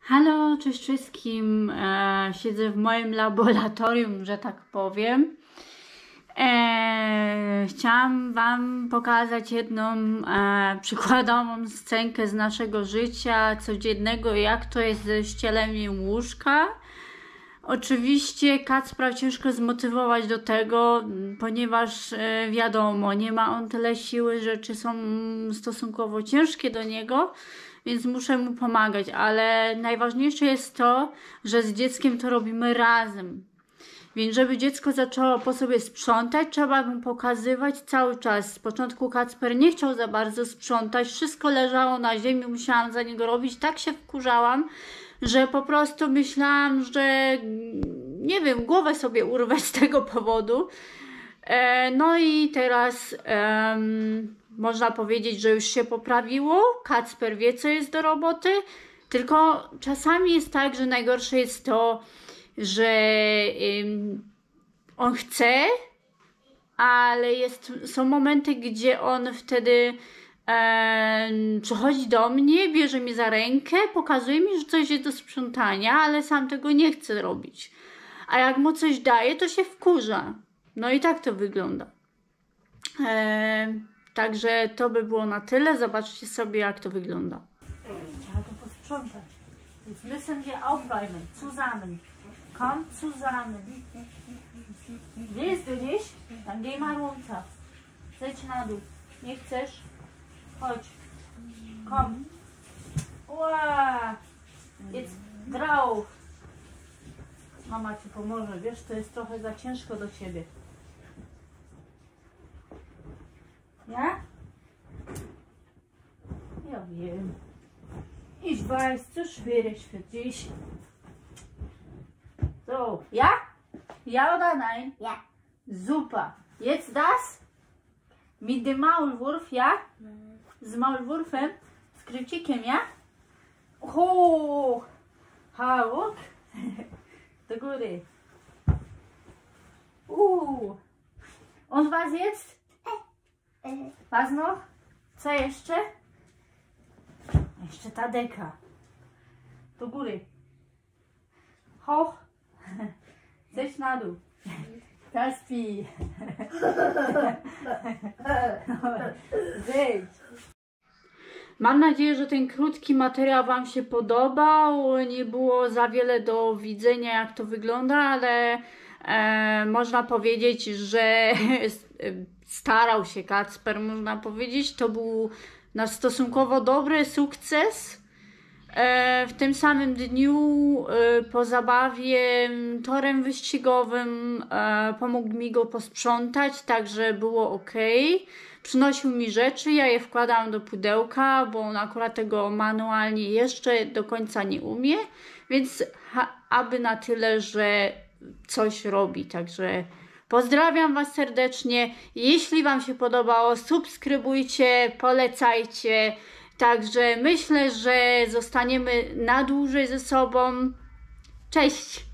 Halo, cześć wszystkim. Siedzę w moim laboratorium, że tak powiem. Chciałam Wam pokazać jedną przykładową scenkę z naszego życia codziennego, jak to jest ze ścieleniem łóżka. Oczywiście Kacpra ciężko zmotywować do tego, ponieważ wiadomo, nie ma on tyle siły, rzeczy są stosunkowo ciężkie do niego, więc muszę mu pomagać, ale najważniejsze jest to, że z dzieckiem to robimy razem. Więc żeby dziecko zaczęło po sobie sprzątać, trzeba mu pokazywać cały czas. Z początku Kacper nie chciał za bardzo sprzątać, wszystko leżało na ziemi, musiałam za niego robić, tak się wkurzałam, że po prostu myślałam, że nie wiem, głowę sobie urwę z tego powodu. No i teraz można powiedzieć, że już się poprawiło. Kacper wie, co jest do roboty, tylko czasami jest tak, że najgorsze jest to, że on chce, ale są momenty, gdzie on wtedy przychodzi do mnie, bierze mnie za rękę, pokazuje mi, że coś jest do sprzątania, ale sam tego nie chce robić. A jak mu coś daje, to się wkurza. No i tak to wygląda. Także to by było na tyle. Zobaczcie sobie, jak to wygląda. Trzeba to posprzątać. Jetzt müssen wir aufräumen. Zusammen. Komm zusammen. Willst du nicht? Dann geh mal runter. Zejdź na dół. Nie chcesz? Chodź. Komm. Ua. Jetzt drauf. Mama ci pomoże. Wiesz, to jest trochę za ciężko do ciebie. Ja? Ja wiem. Ich weiß, zu schwierig für dich. So, ja? Ja oder nein? Ja. Super. Jetzt das? Mit dem Maulwurf, ja? Z Maulwurfem? Z krycikiem, ja? Hoch! Hałuk? Do góry. Und was jetzt? Was noch? Co jeszcze? Jeszcze ta deka. Do góry. Hoch. Zejdź na dół. Kaspi. Zejdź. Mam nadzieję, że ten krótki materiał Wam się podobał. Nie było za wiele do widzenia, jak to wygląda, ale można powiedzieć, że starał się Kacper, można powiedzieć. To był nasz stosunkowo dobry sukces. W tym samym dniu po zabawie torem wyścigowym pomógł mi go posprzątać, także było ok. Przynosił mi rzeczy, ja je wkładałam do pudełka, bo on akurat tego manualnie jeszcze do końca nie umie, więc aby na tyle, że coś robi, także pozdrawiam Was serdecznie. Jeśli Wam się podobało, subskrybujcie, polecajcie. Także myślę, że zostaniemy na dłużej ze sobą. Cześć!